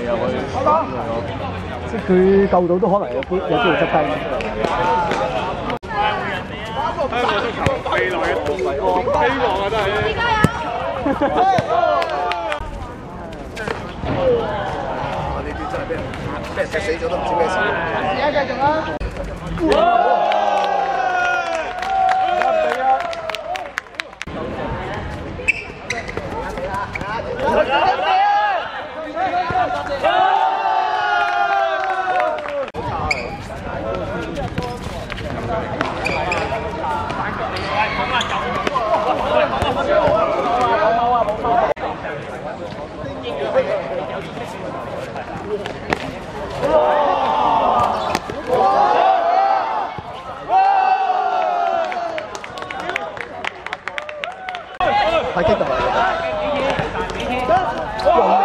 又去即係佢救到都可能有機會執低。 香港足球未來嘅希望啊，真係。 呢邊真係俾人踢死咗都唔知咩事。而家繼續啦！太激動啦！